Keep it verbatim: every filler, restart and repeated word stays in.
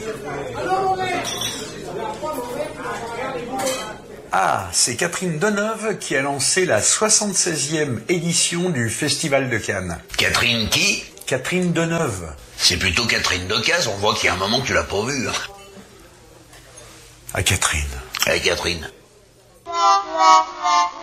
Ah, c'est Catherine Deneuve qui a lancé la soixante-seizième édition du Festival de Cannes. Catherine qui? Catherine Deneuve. C'est plutôt Catherine Decazes, on voit qu'il y a un moment que tu l'as pas vue. Hein. Ah, Catherine. Allez, Catherine.